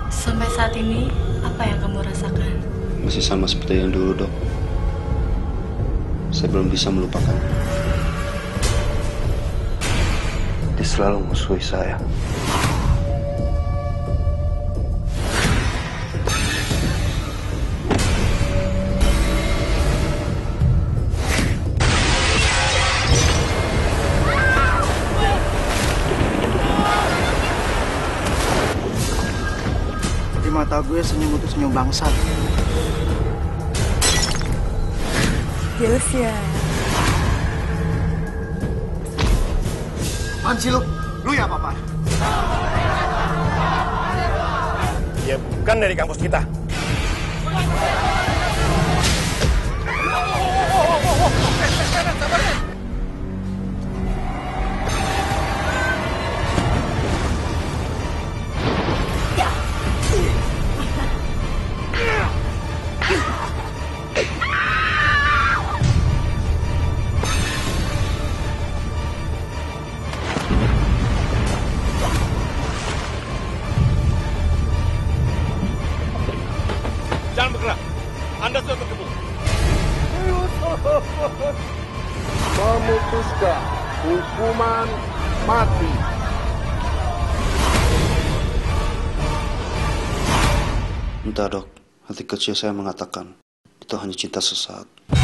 Sampai saat ini, apa yang kamu rasakan? Masih sama seperti yang dulu, Dok. Saya belum bisa melupakan. Dia selalu musuhi saya. Di mata gue senyum itu senyum bangsat. Jelas ya. Apaan sih lu? Lu ya apa-apa? Dia bukan dari kampus kita. Jangan bergerak. Anda sudah terkepung. Memutuskan hukuman mati. Entah, Dok. Hati kecil saya mengatakan itu hanya cinta sesaat.